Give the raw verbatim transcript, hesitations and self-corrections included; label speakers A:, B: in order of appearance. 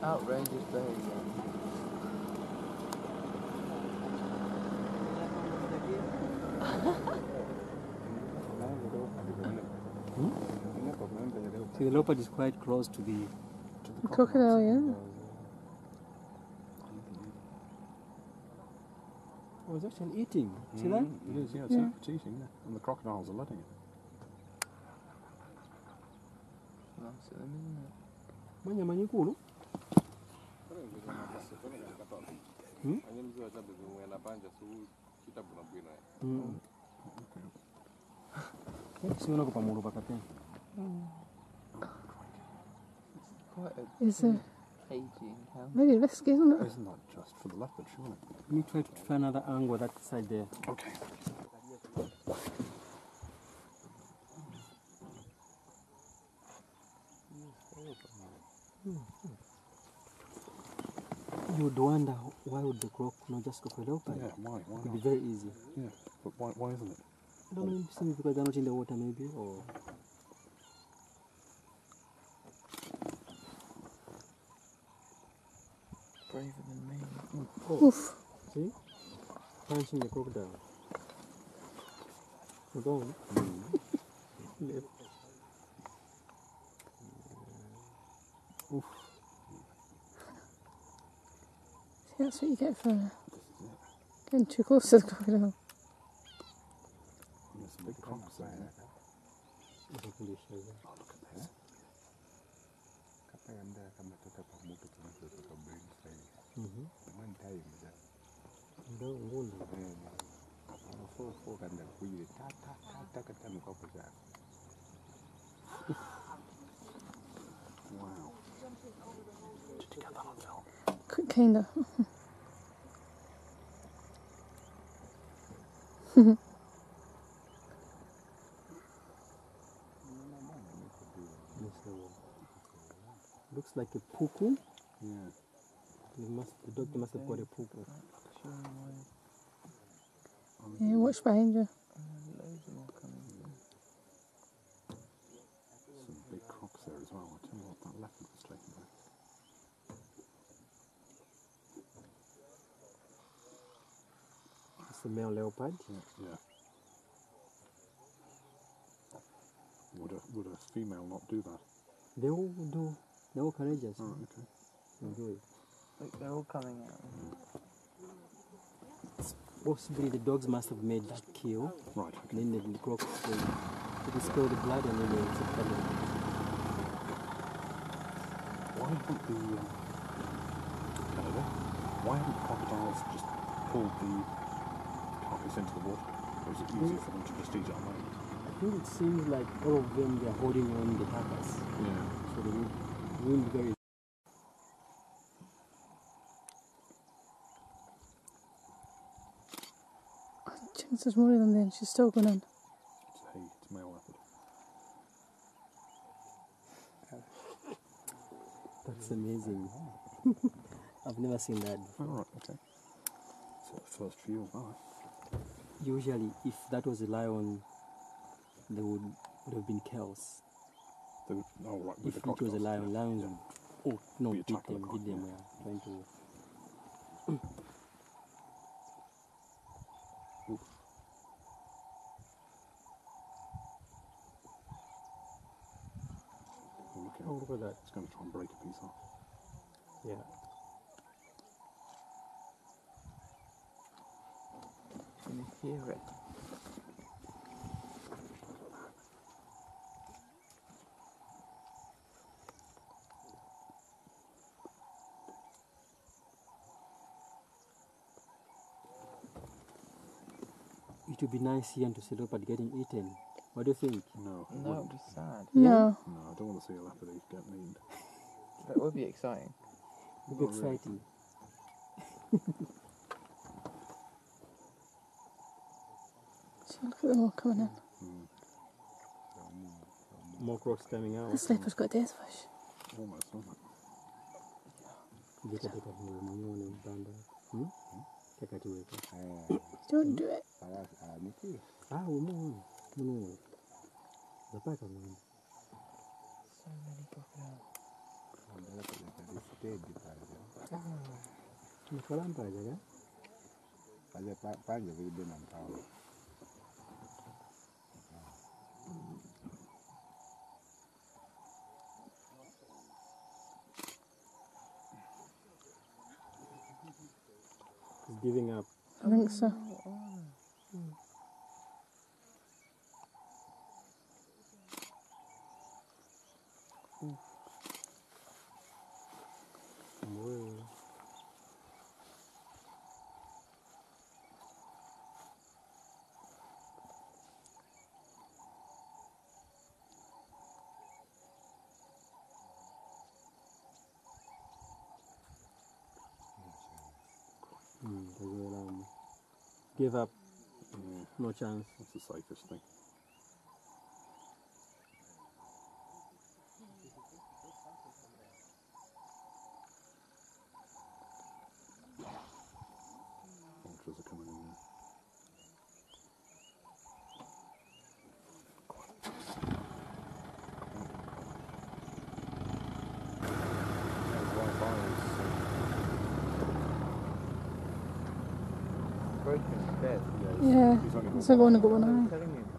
A: Outrageous behavior.
B: Hmm? See, the leopard is quite close to the, to the
C: crocodile, yeah.
B: Oh, it's actually eating. See
D: mm,
B: that?
D: It is, yeah, it's,
C: Yeah.
D: it's eating, yeah. And the crocodiles are letting it.
A: Nice of them, isn't it?
B: Manya manyikulu. Hmm? Mm. Siona kwa mulu pakate.
A: Quite a
C: Is it
A: cagey encounter.
C: very risky, isn't it?
D: Isn't that just for the leopard, surely?
B: Let me try to try another angle that side there.
D: Okay.
B: You would wonder why would the croc not just go for leopard?
D: Yeah, why? Why
B: It would be
D: not?
B: very easy.
D: Yeah, but why, why isn't it?
B: I don't know, maybe because they're not in the water, maybe, or
A: Braver than me.
B: oh,
C: Oof.
B: see, punching the crocodile. Go on. Left. Oof.
C: See, that's what you get for getting too close to the crocodile.
D: There's some big crocs there.
B: If I can just show you.
D: Oh, look at this.
B: Mhm. Ndio ngulu.
D: Wow. Did you get that on film?
C: K- Kinda.
B: Yes, uh, looks like a puku.
D: Yeah.
B: It must, the doctor must have got a puku.
C: Yeah, watch behind you.
A: Loads more coming through.
D: Some big crocs there as well. I tell you what, that leopard was taken back.
B: It's the male leopard.
D: Yeah. Yeah. Would a, would a female not do that?
B: They all do. They're all courageous.
D: Oh, okay.
B: They do it.
A: Look, they're all coming out.
B: Possibly the dogs must have made that kill.
D: Right, okay.
B: Then the crocs they, they spill the blood and then they keep coming.
D: Why haven't the um, Canada? Why haven't the crocodiles just pulled the carcass into the water? Or is it easy for them to just eat it on land?
B: I think it seems like all of them they are holding on the carcass.
D: Yeah.
B: So they will, will be very.
C: Chance there's more of them then. She's still going on.
D: It's a hey, it's a male leopard.
B: That's amazing. I've never seen that before.
D: Oh, right, okay. So the first few, alright.
B: Usually, if that was a lion, there would, would have been chaos.
D: They would, oh, right, with
B: If
D: the
B: it was a
D: crocodiles.
B: lion,
D: yeah.
B: lions
D: Yeah.
B: would, oh no,
D: Be
B: beat
D: attacked by
B: them,
D: the
B: beat them,
D: croc-
B: yeah, trying to.
D: Oof. Oh, look,
B: Oh, look at that.
D: it's going to try and break a piece off.
B: Yeah.
A: Can you hear it?
B: It would be nice here to see leopard getting eaten. What do you think?
D: No, I
A: No,
D: wouldn't.
A: it'd be sad.
C: No.
D: No, I don't want to see a leopard getting eaten.
A: That would be exciting.
B: It would be
D: Not really.
B: exciting.
C: So look at them all coming in.
D: Mm.
B: More crocs coming out.
C: This leopard's got a death wish.
D: Almost, isn't it?
B: Deka deka muone mbanda. Hmm? Kaka tuweka.
C: Don't do it.
B: Ah, umu. Umu. Zapaka mwana.
A: So many crocodiles.
E: Teddy pale.
B: Tumetola mpaja kan?
E: Pale pa- pale vile na mpao.
B: He's giving up.
C: I think so.
B: Whoa. Mm, they will, um, give up.
D: Yeah,
B: No chance.
D: that's the safest thing. Vultures are coming in there. Yeah, Wi-Fi is,
A: Broken, dead.
D: uh,
C: Yeah,
D: he's only got
C: it's like only got
D: one
C: one
A: I'm
C: eye.
A: telling you.